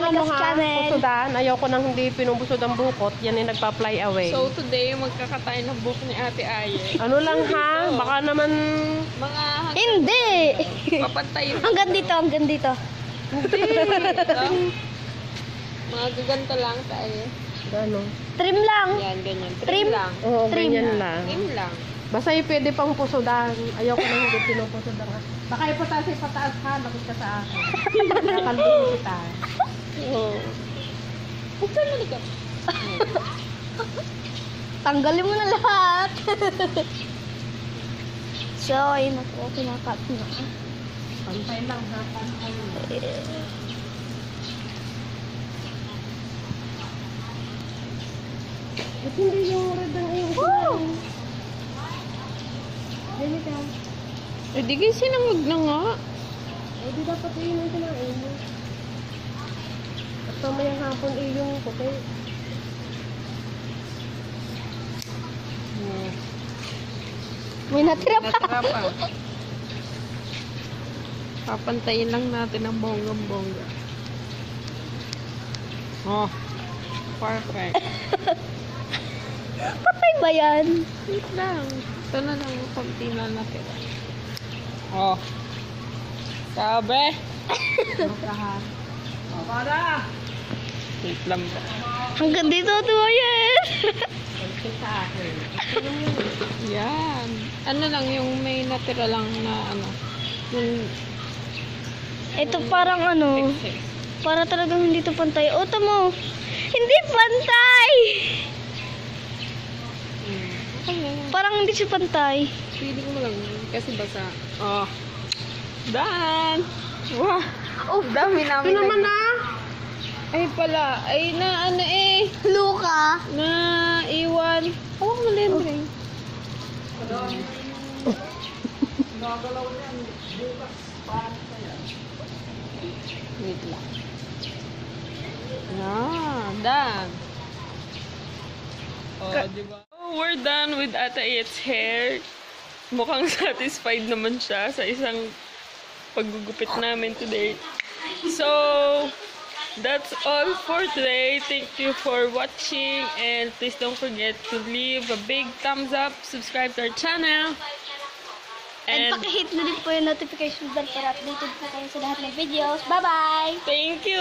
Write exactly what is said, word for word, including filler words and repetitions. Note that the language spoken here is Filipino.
ano ha, pusudan. Ayaw ko nang hindi pinubusod ang bukot. Yan ay nagpa-fly away. So today, magkakatayin ng buhok ni Ate Ayeth. Ano lang ha? Baka naman... Mga hanggang... Hindi! Papantayin. Hanggang dito, hanggang dito. Hindi. Ito. Mga gaganto lang tayo. Ano? Trim lang. Yan, ganyan. Trim, Trim. lang. Oo, Trim. ganyan lang. Trim lang. Basta yung pwede pang pusudan. Ayaw ko nang hindi pinupusudan. Baka ipataas ay pataas ha. Bakit ka sa akin? Nakalbin kita. Oo. Huwag ka malikap. Tanggalin mo na lahat. So, ayun na po. Kinakat na. Pantay lang ha. Pantay lang. Ba't hindi yung red ang iyong Woo! Dili ka. Eh, di kayo sinangag na nga. Eh, di dapat yun ang kinain mo. At mamayang hapon eh yung puti. Hmm. May natira pa. Natira pa. Papantayin lang natin ang bonggang-bongga. Oh. Perfect. Patay ba yan? Wait lang. Ito na lang. Kunti na natira. Oh. Sabi. Ano ka ha? O, para! Wait lang ba? Hanggang dito to yan. Kunti sa akin. Yan. Ano lang yung may natira lang na ano. Yung Ito parang ano. excess. Para talagang hindi to pantay. O, tamo. Hindi pantay. Hmm. Okay na yan. Parang hindi siya pantay. Feeling mo lang yun. Kasi basa. Oh. Done! Wow! Oh, dami namin. Ito naman na! Ay pala. Ay na ano eh. Luka. Na iwan. Oh, malembring. Nagalaw niyan. Bukas. Paano kaya? Wait lang. Ah, done. Oh, diba? Oh, we're done with Ate Ayeth's hair. Mukhang satisfied naman siya sa isang paggugupit namin today. So, that's all for today. Thank you for watching and please don't forget to leave a big thumbs up, subscribe to our channel. And, And pakihit na din po yung notification bell para updated po kayo sa lahat ng videos. Bye-bye! thank you!